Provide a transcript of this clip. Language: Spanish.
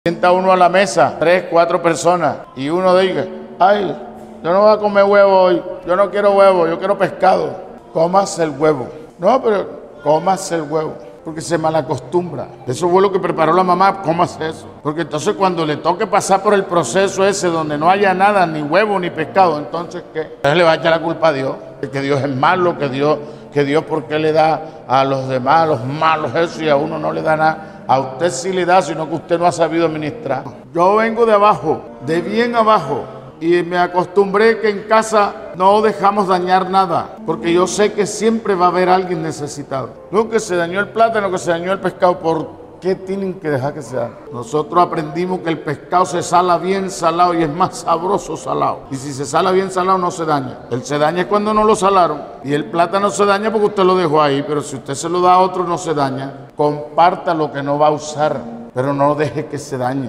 Sienta uno a la mesa, 3, 4 personas, y uno diga, ay, yo no voy a comer huevo hoy, yo no quiero huevo, yo quiero pescado. Cómase el huevo. No, pero cómase el huevo, porque se malacostumbra. Eso fue lo que preparó la mamá, cómase eso. Porque entonces cuando le toque pasar por el proceso ese donde no haya nada, ni huevo, ni pescado, entonces ¿qué? Entonces le va a echar la culpa a Dios, de que Dios es malo, que Dios ¿por qué le da a los demás, a los malos eso, y a uno no le da nada? A usted sí le da, sino que usted no ha sabido administrar. Yo vengo de abajo, de bien abajo, y me acostumbré que en casa no dejamos dañar nada, porque yo sé que siempre va a haber alguien necesitado. No que se dañó el plátano, que se dañó el pescado, ¿por qué tienen que dejar que se dañe? Nosotros aprendimos que el pescado se sala bien salado y es más sabroso salado. Y si se sala bien salado no se daña. Él se daña cuando no lo salaron. Y el plátano se daña porque usted lo dejó ahí, pero si usted se lo da a otro no se daña. Comparta lo que no va a usar, pero no deje que se dañe.